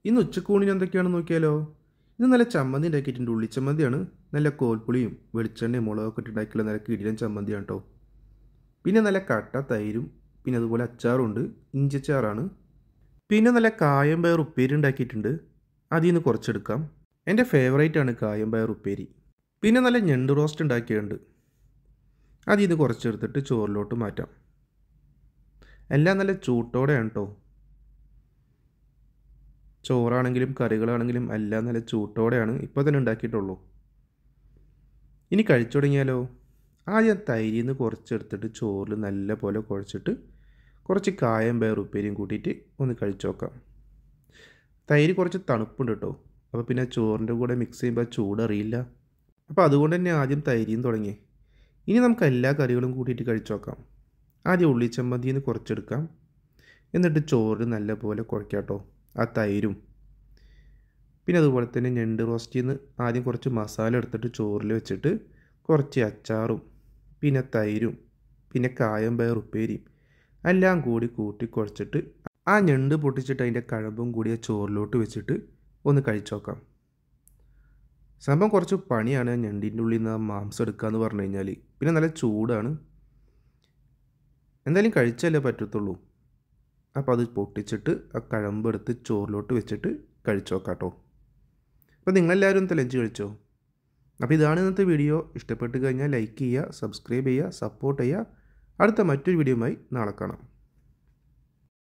ഇന്ന് ഉച്ചക്കൂണിന് എന്തൊക്കെയാണെന്ന് നോക്കിയാലോ. ഇത് നല്ല ചമ്മന്തി ഉണ്ടാക്കിയിട്ടുണ്ട്. ഉള്ളിച്ചമ്മന്തിയാണ്. നല്ല കോൽപ്പുളിയും വെളിച്ചെണ്ണയും മുളകൊക്കെ ഇട്ടുണ്ടാക്കിയുള്ള നല്ല കിടിലൻ ചമ്മന്തിയാണ് കേട്ടോ. പിന്നെ നല്ല കട്ട തൈരും പിന്നെ അതുപോലെ അച്ചാറുണ്ട്. ഇഞ്ചിച്ചാറാണ്. പിന്നെ നല്ല കായം പയർ ഉപ്പേരി ഉണ്ടാക്കിയിട്ടുണ്ട്. അതിൽ നിന്ന് കുറച്ചെടുക്കാം. എൻ്റെ ഫേവറേറ്റ് ആണ് കായം പയർ ഉപ്പേരി. പിന്നെ നല്ല ഞണ്ട് റോസ്റ്റ് ഉണ്ടാക്കിയിട്ടുണ്ട്. അതിൽ നിന്ന് കുറച്ചെടുത്തിട്ട് ചോറിലോട്ട് മാറ്റാം. എല്ലാം നല്ല ചൂട്ടോടെയാണ് കേട്ടോ. ചോറാണെങ്കിലും കറികളാണെങ്കിലും എല്ലാം നല്ല ചൂട്ടോടെയാണ് ഇപ്പോൾ തന്നെ ഉണ്ടാക്കിയിട്ടുള്ളൂ. ഇനി കഴിച്ചു തുടങ്ങിയാലോ. ആദ്യം തൈരിൽ നിന്ന് കുറച്ചെടുത്തിട്ട് ചോറിൽ നല്ല പോലെ കുഴച്ചിട്ട് കുറച്ച് കായം പയർ ഉപ്പേരിയും കൂട്ടിയിട്ട് ഒന്ന് കഴിച്ചു നോക്കാം. തൈര് കുറച്ച് തണുപ്പുണ്ട് കേട്ടോ. അപ്പോൾ പിന്നെ ചോറിൻ്റെ കൂടെ മിക്സ് ചെയ്യുമ്പോൾ ചൂടറിയില്ല. അപ്പോൾ അതുകൊണ്ട് തന്നെ ആദ്യം തൈരിയും തുടങ്ങി. ഇനി നമുക്ക് എല്ലാ കറികളും കൂട്ടിയിട്ട് കഴിച്ചു നോക്കാം. ആദ്യം ഉള്ളിച്ചമ്മന്തിയിൽ നിന്ന് കുറച്ചെടുക്കാം. എന്നിട്ട് ചോറ് നല്ല പോലെ കുഴക്കാം കേട്ടോ. ആ തൈരും പിന്നെ അതുപോലെ തന്നെ ഞണ്ട് റോസ്റ്റിൽ നിന്ന് ആദ്യം കുറച്ച് മസാല എടുത്തിട്ട് ചോറിൽ വെച്ചിട്ട് കുറച്ച് അച്ചാറും പിന്നെ തൈരും പിന്നെ കായം പയർ ഉപ്പേരിയും എല്ലാം കൂടി കൂട്ടി കുഴച്ചിട്ട് ആ ഞണ്ട് പൊട്ടിച്ചിട്ട് അതിൻ്റെ കഴമ്പും കൂടിയ ചോറിലോട്ട് വെച്ചിട്ട് ഒന്ന് കഴിച്ചു നോക്കാം. സംഭവം കുറച്ച് പണിയാണ് ഞണ്ടിൻ്റെ ഉള്ളിൽ നിന്ന് ആ മാംസം എടുക്കുക എന്ന് പറഞ്ഞു കഴിഞ്ഞാൽ. പിന്നെ നല്ല ചൂടാണ്. എന്തായാലും കഴിച്ചാലേ പറ്റത്തുള്ളൂ. അപ്പോൾ അത് പൊട്ടിച്ചിട്ട് ആ കഴമ്പെടുത്ത് ചോറിലോട്ട് വെച്ചിട്ട് കഴിച്ചു നോക്കാം കേട്ടോ. അപ്പോൾ നിങ്ങളെല്ലാവരും ഒന്ന് ലഞ്ച് കഴിച്ചോ. അപ്പോൾ ഇതാണ് ഇന്നത്തെ വീഡിയോ. ഇഷ്ടപ്പെട്ട് കഴിഞ്ഞാൽ ലൈക്ക് ചെയ്യുക, സബ്സ്ക്രൈബ് ചെയ്യുക, സപ്പോർട്ട് ചെയ്യുക. അടുത്ത മറ്റൊരു വീഡിയോയുമായി നാളെ കാണാം.